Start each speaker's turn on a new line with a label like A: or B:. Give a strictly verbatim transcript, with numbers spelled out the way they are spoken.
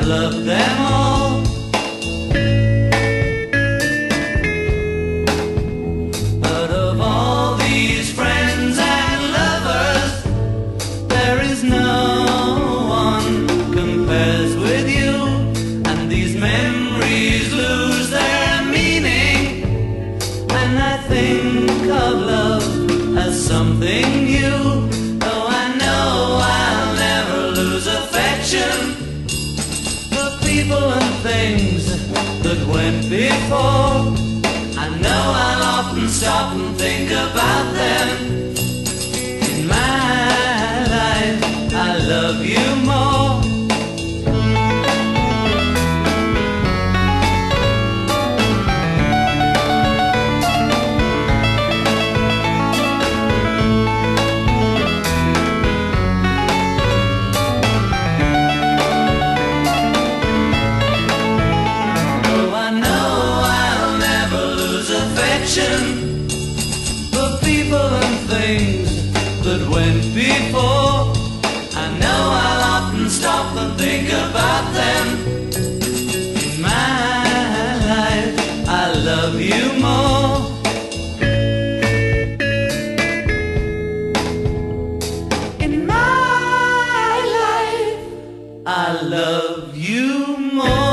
A: love them all. But of all these friends and lovers, there is no one compares with you. And these memories lose their meaning, and I think of love as something new. Though I know I'll never lose affection for people and things that went before. I know I'll often stop and think about them. In my life, I love you more. For people and things that went before. I know I'll often stop and think about them. In my life, I love you more. In my life, I love you more.